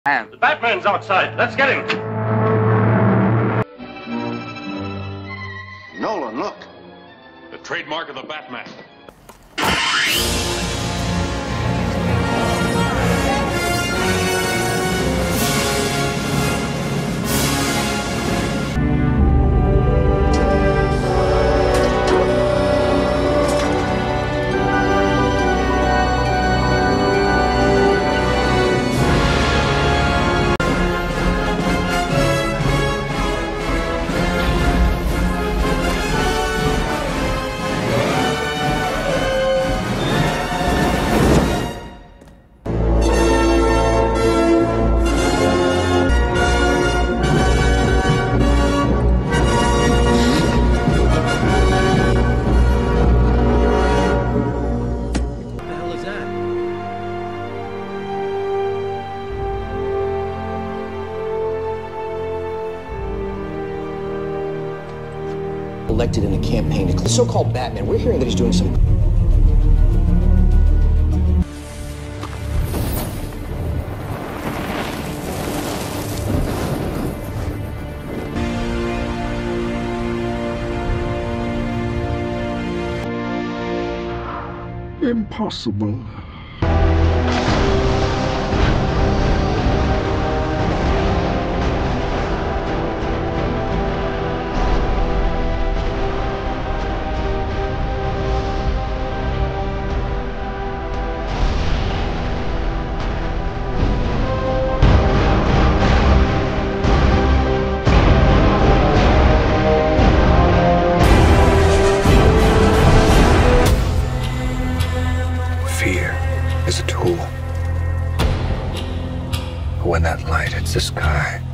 The Batman's outside. Let's get him. Nolan, look. The trademark of the Batman. Elected in a campaign. The so-called Batman, we're hearing that he's doing some... Impossible. Fear is a tool. But when that light hits the sky,